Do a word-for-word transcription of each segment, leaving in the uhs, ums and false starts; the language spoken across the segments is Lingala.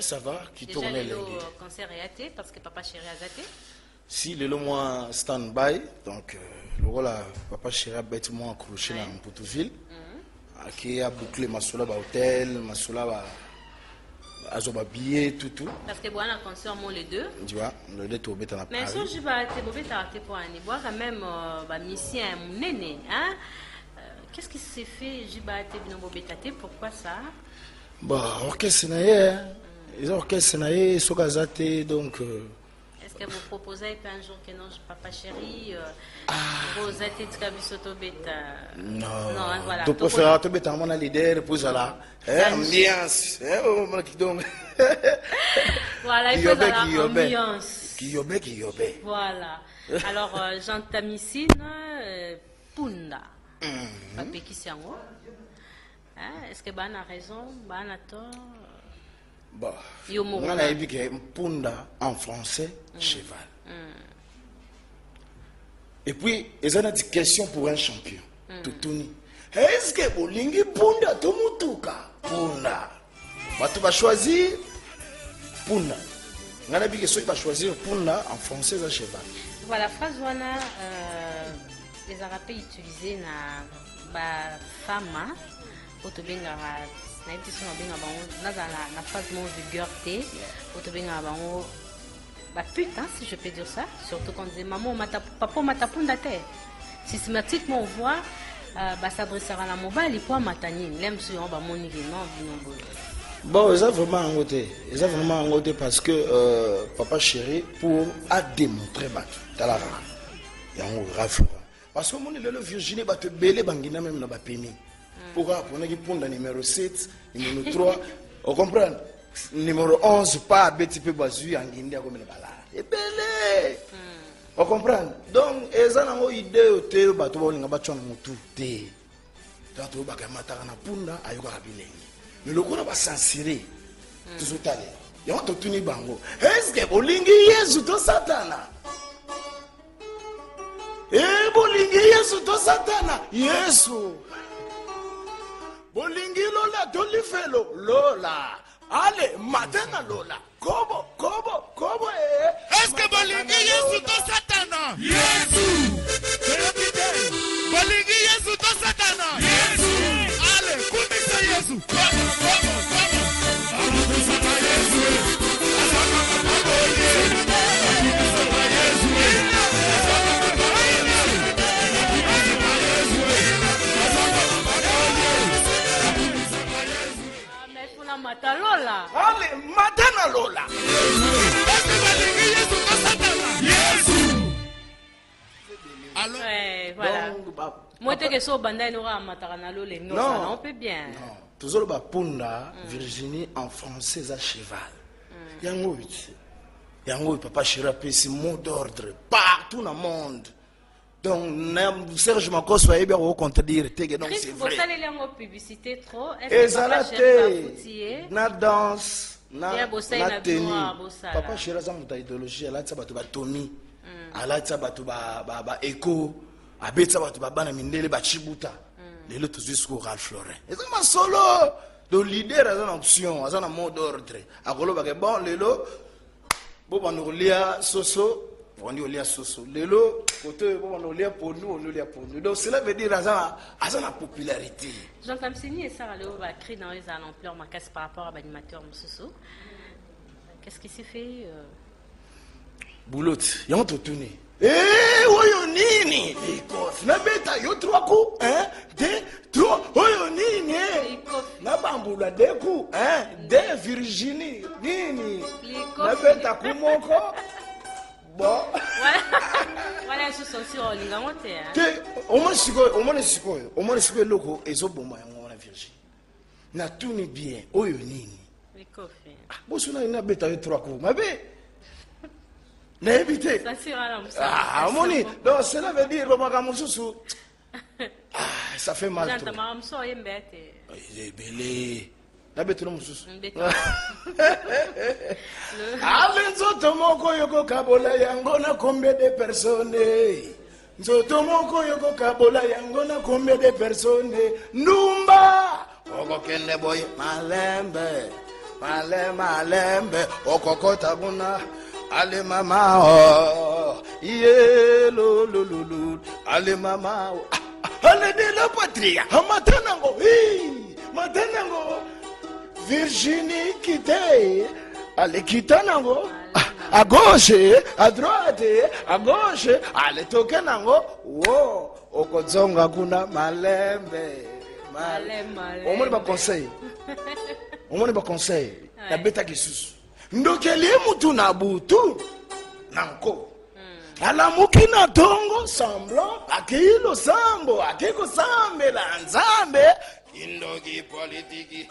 ça va. Qui Déjà, tournait le les concert est athée parce que papa chéri a zaté. Si le moi stand-by, donc euh, le rôle papa chéri a bête moi accroché dans Mpotouville. Qui a bouclé ma sola ba hôtel, ma sola ba azoba billet tout tout. Parce que bon on a concert moi les deux. Tu vois, le deux tout bête en Paris. Mais si je vais te mauvais t'arrêter pour aller boire quand même ba mission mon néné hein. Qu'est-ce qui s'est fait je vais te bien mauvais t'arrêter pourquoi ça? Bah orchestre naie, les orchestres naie sokazate donc est-ce que vous proposez un jour que non, papa chéri, vous êtes établissoto bêta? Non, non, voilà. Tu préfères te bêta mon leader pour ça, ambiance, donc. Voilà, il faut la ambiance. Qui yobé, qui yobé. Voilà. Alors, Jean Tamissine, Punda. Papa qui c'est en haut. Est-ce que Ban a raison, Ban a tort? Bon, on a dit que Punda en français, mm. cheval. Mm. Et puis, il y a une question pour un champion. Mm. Toutouni. Est-ce que Bolingi Punda Tomutuka? Punda. Bah, tu vas choisir Punda. On a dit que tu vas choisir Punda en français, c'est cheval. Voilà, phrase wana, euh, les Arabes utilisés na femme, pour te bien na été sur la na phase mon vulgarité autobenga bango ba putain si je peux dire ça surtout quand on dit maman mata papa mata punda te systématiquement on voit ba s'adresser à la mobile et pour matani l'aime sur on ba monique non bon ça vraiment en côté ça vraiment en côté parce que euh, papa chéri pour a démontrer ba talara ya on rafle parce que mon le Virginie ba te belé bangina même na ba permis. Pourquoi pour nous prendre numéro sept, numéro trois, on comprend numéro onze pas petit peu basu en Guinée comme le bala. Et belé. On comprend. Donc eza na mo idée au te bato ba linga ba tshwana mutu te. Tato ba ka mata na punda ayoka kabilengi. Mais le kona ba censurer. Tout ça là. Et on te tuni bango. Est-ce que bolingi Yesu to satana? Eh bolingi Yesu to satana. Yesu. Bolingi Lola, Dolifelo, Lola. Allez, Madonna Lola. Kobo, Kobo, Kobo, eh. Est-ce que Bolingi Yesu to Satana? Yesu. Bolingi Yesu to Satana? Yesu. Allez, kumisa Yesu. Kobo, Kobo, Kobo. Kumisa Yesu. Matalola. Allez, Madonna Lola. Alors, ouais, voilà. Moi, tu es sur Banda, il aura Matarana Lola. Non, on peut bien. Non, toujours le Punda, Virginie en français à cheval. Yango, Yango, papa Chirape, c'est mot d'ordre partout dans le monde. Donc, Serge Makos va bien au contredire. Donc, c'est vrai. Vous allez en publicité trop. Et ça l'a été. Na danse, na tenue. Papa Chira, ça m'a idéologie. Elle a dit que tu Tommy. Elle a dit que tu vas Echo. Elle a dit que tu vas Mindele, Chibuta. Les autres, tu vas Ralph Lauren. Et c'est ma solo. Le leader a une option, a un mot d'ordre. A bon, les lots. Bon, on nous lit Soso. On dit Olia Soso. Lelo, côté, on Olia pour nous, on Olia pour nous. Donc cela veut dire à la popularité. Jean Tamsini et Sarah Léo va créer dans les ampleurs ma casse par rapport à l'animateur Soso. Qu'est-ce qui s'est fait? Boulot, il y a un tout tourné. Eh, oyo nini? Na beta yo trois coups, hein? Deux, trois, oyo nini? Na bambula deux coups, hein? Deux Virginie, nini? Na beta kumoko. Bon. Voilà, je suis sur l'Ingamote. Au moins, c'est quoi? Au moins, c'est quoi? Au moins, c'est quoi? Loco, et zo bomba yango na Virginie. Na tourné bien, oyo nini? Les coffres. Bon, suna ina beta yo trois coups, ma bé. N'a évité. Ah, moni. Donc, cela veut dire, ah, ça fait mal. Il est belé. La bête non moussous. Avenzo moko yoko kabola yangona combien de personnes? Nzoto moko yoko kabola yangona combien de personnes? Numba. Oko kende boy malembe. male malembe okokota buna ale mama oh ye lo lo lo lo ale mama oh. Ale de la patria matanango hi matanango Virginie quitte ale kitanango à gauche à droite à gauche ale tokenango wo okozonga kuna malembe malembe omoni ba conseil omoni ba conseil na beta kisusu ndokeli mutu na butu nanko alamuki na tongo samblo akilo sambo akiko sambe la nzambe indogi politiki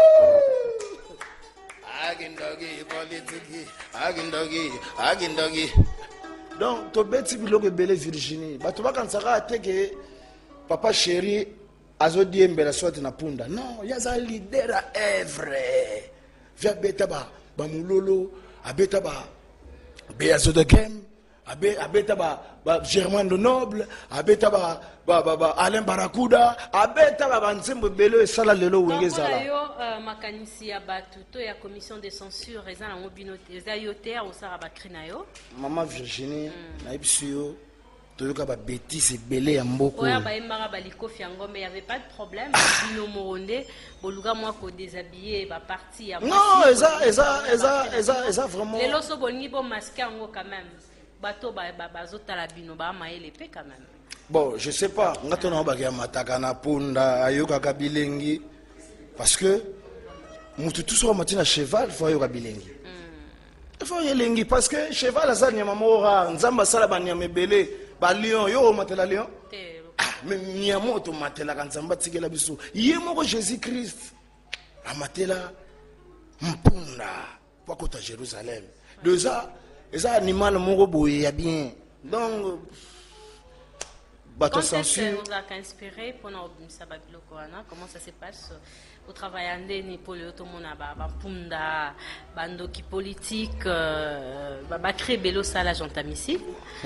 agindogi politiki agindogi agindogi donc to beti biloko bele Virginie bato bakansaka ateke papa chéri azodi mbela sote na punda non yaza leader a evre via beta ba ba mulolo abeta ba be azoda game abe abeta ba ba Germain de Noble abeta ba ba ba, ba Alain Barakuda abeta ba banzembo belo esala lelo wengezala yo uh, makanisi ya batu to ya commission de censure eza na mobinote eza yo ter osara ba krina yo Maman Virginie mm. na ibisio toyoka ba bêtise belé ya mboko oya ba embara ba likofi yango mais il y avait pas de problème bino moronde boluka moi ko déshabiller ba partie ya non eza eza eza eza eza vraiment lelo so bolingi bo masquer yango quand même bato ba bazotala bino ba maele pe quand même. Bon, je sais pas, ngato na bakia mataka na punda ayoka kabilengi parce que mutu tout so matina cheval faut ayoka bilengi. Il faut yelengi parce que cheval ça nyama mora nzamba sala ba nyama belé ba lion yo matela lion. Ah, mais nyama to matela kan nzamba tikela biso. Yemo Jésus Christ amatela mpunda kwa kota Jérusalem. Deux ça et ça animal moko boye ya bien. Donc quand est-ce que vous avez inspiré pour nous comment ça se passe au travail en Ndeni pour le tout le monde ba punda bandoki politique ba créer belo sala jantamisi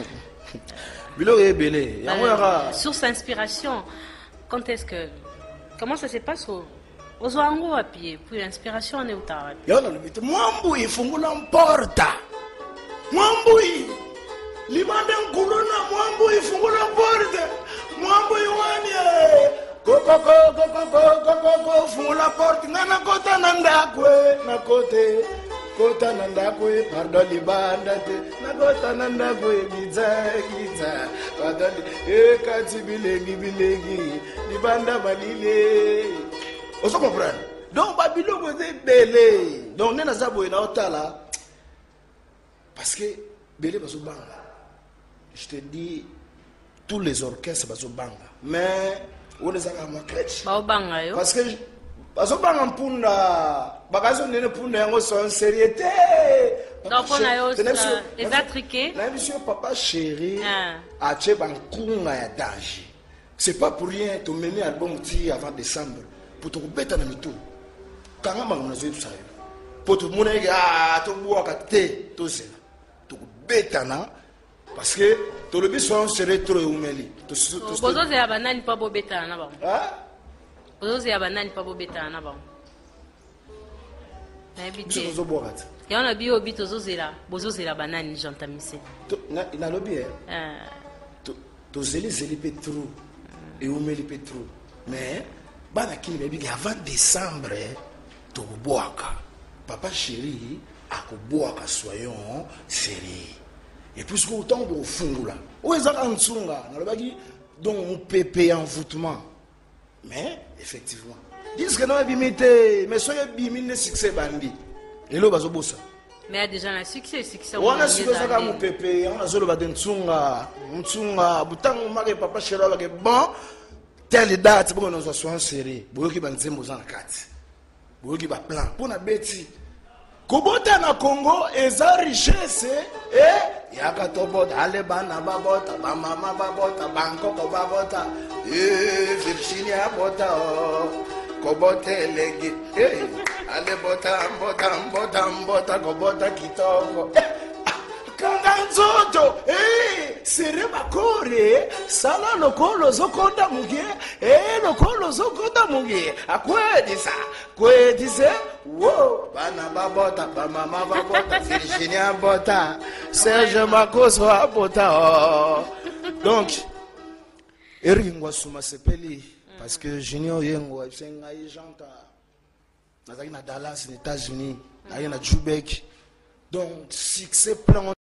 bilo e belé source inspiration quand est-ce que comment ça se passe au aux ango à pied pour l'inspiration on est au tard yo no limite mwambu ifungula porta mwambu limande nkuluna mwambu ifungula porte mwambu iwani koko koko koko koko fungula porte ngana kota nandakwe na kote kota nandakwe pardon libanda te na kota nandakwe giza giza pardon e kati bilengi bilengi libanda balile oso comprendre donc babilo goze belé donc nena zabo ina otala parce que belé baso banga. Je te dis, tous les orchestres sont banga. Mais, on les a à parce que, parce que banga punda, bagazo nene punda yango son sériété. Donc on a aussi les attriqués. La monsieur papa chéri a tché bankunga ya danger. C'est pas pour rien to mener album ti avant décembre pour te bêta na mitou. Kanga mangona zo tout ça. Pour tout monde ya to boaka te to zela. To bêta na parce que tout le besoin serait trop humilié. Bozo ya banani pa bobeta na ba. Ah? Bozo ya banani pa bobeta na ba. Na ebité. Bozo borat. Ya on a bio bito zozela, bozo zela banani jantamise. Na na lobi eh. Ah. To to zeli zeli petro et humilié petro. Mais bana kini bebi avant décembre to boaka. Papa chéri akoboaka soyons sérieux. Et puisque autant de fungula, où est-ce qu'on tsunga? Donc on peut payer en voûtement. Mais effectivement, disent que nous avons imité, mais soyez bimine succès bandi. Et là, bazo bossa. Mais il y a déjà un succès, succès. On a succès ça comme pépé, on a zolo baden tsunga, tsunga, butang mari papa chéri avec bon telle date pour que nous soyons serrés. Boyoki banzembo za na kati. Boyoki ba plan pour na beti. Kobota na Congo eza richesse eh yaka tobota ale bana babota ba mama babota bankoko babota eh Virginia bota oh kobote legi eh ale bota bota bota bota kobota kitoko kanga nzoto eh sere bakore sala lokolo zokonda muge e lokolo zokonda muge akwedisa kwedise wo bana babota ba mama babota Virginia bota Serge Makoso abota oh. Donc eringwa suma sepeli parce que Junior yengo senga ijanta nazaki na Dallas, aux États-Unis, na Jubek. Donc succès plan